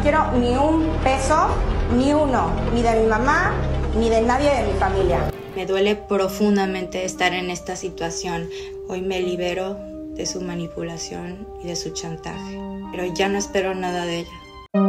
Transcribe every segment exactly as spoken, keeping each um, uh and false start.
quiero ni un peso, ni uno, ni de mi mamá, ni de nadie de mi familia. Me duele profundamente estar en esta situación. Hoy me libero de su manipulación y de su chantaje, pero ya no espero nada de ella.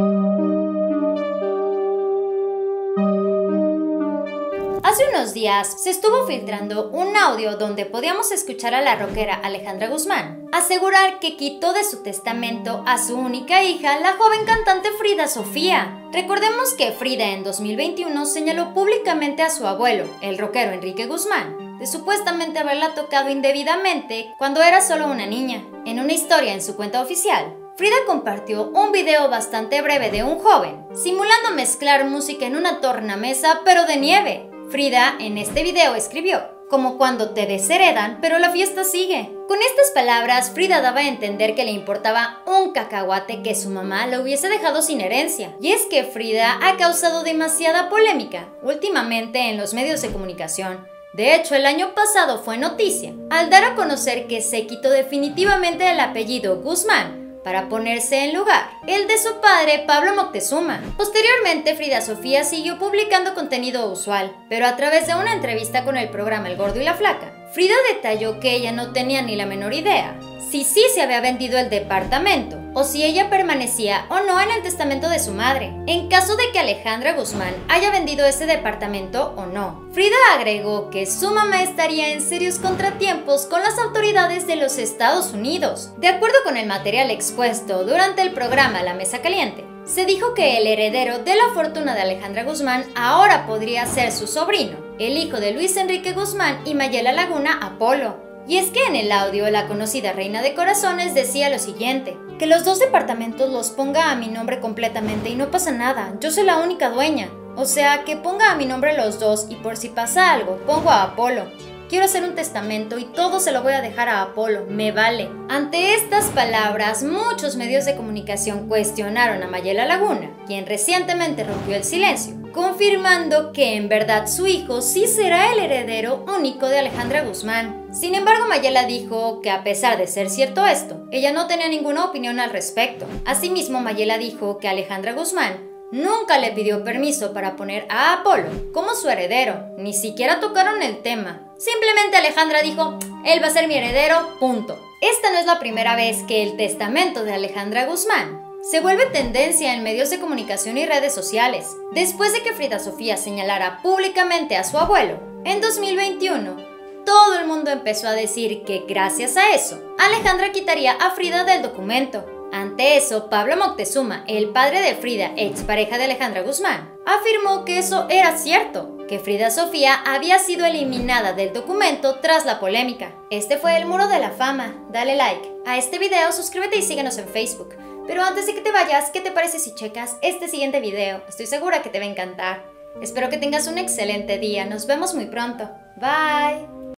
Hace unos días se estuvo filtrando un audio donde podíamos escuchar a la rockera Alejandra Guzmán asegurar que quitó de su testamento a su única hija, la joven cantante Frida Sofía. Recordemos que Frida en dos mil veintiuno señaló públicamente a su abuelo, el rockero Enrique Guzmán, de supuestamente haberla tocado indebidamente cuando era solo una niña. En una historia en su cuenta oficial, Frida compartió un video bastante breve de un joven simulando mezclar música en una tornamesa pero de nieve. Frida en este video escribió: como cuando te desheredan, pero la fiesta sigue. Con estas palabras, Frida daba a entender que le importaba un cacahuate que su mamá lo hubiese dejado sin herencia. Y es que Frida ha causado demasiada polémica últimamente en los medios de comunicación. De hecho, el año pasado fue noticia al dar a conocer que se quitó definitivamente el apellido Guzmán para ponerse en lugar el de su padre, Pablo Moctezuma. Posteriormente, Frida Sofía siguió publicando contenido usual, pero a través de una entrevista con el programa El Gordo y la Flaca, Frida detalló que ella no tenía ni la menor idea si sí se había vendido el departamento o si ella permanecía o no en el testamento de su madre, en caso de que Alejandra Guzmán haya vendido ese departamento o no. Frida agregó que su mamá estaría en serios contratiempos con las autoridades de los Estados Unidos. De acuerdo con el material expuesto durante el programa La Mesa Caliente, se dijo que el heredero de la fortuna de Alejandra Guzmán ahora podría ser su sobrino, el hijo de Luis Enrique Guzmán y Mayela Laguna, Apolo. Y es que en el audio la conocida Reina de Corazones decía lo siguiente: que los dos departamentos los ponga a mi nombre completamente y no pasa nada, yo soy la única dueña. O sea, que ponga a mi nombre los dos y por si pasa algo, pongo a Apolo. Quiero hacer un testamento y todo se lo voy a dejar a Apolo, me vale. Ante estas palabras, muchos medios de comunicación cuestionaron a Mayela Laguna, quien recientemente rompió el silencio, confirmando que en verdad su hijo sí será el heredero único de Alejandra Guzmán. Sin embargo, Mayela dijo que a pesar de ser cierto esto, ella no tenía ninguna opinión al respecto. Asimismo, Mayela dijo que Alejandra Guzmán nunca le pidió permiso para poner a Apolo como su heredero, ni siquiera tocaron el tema. Simplemente Alejandra dijo: él va a ser mi heredero, punto. Esta no es la primera vez que el testamento de Alejandra Guzmán se vuelve tendencia en medios de comunicación y redes sociales. Después de que Frida Sofía señalara públicamente a su abuelo, en dos mil veintiuno, todo el mundo empezó a decir que gracias a eso, Alejandra quitaría a Frida del documento. Ante eso, Pablo Moctezuma, el padre de Frida, expareja de Alejandra Guzmán, afirmó que eso era cierto, que Frida Sofía había sido eliminada del documento tras la polémica. Este fue el Muro de la Fama. Dale like a este video, suscríbete y síguenos en Facebook. Pero antes de que te vayas, ¿qué te parece si checas este siguiente video? Estoy segura que te va a encantar. Espero que tengas un excelente día. Nos vemos muy pronto. Bye.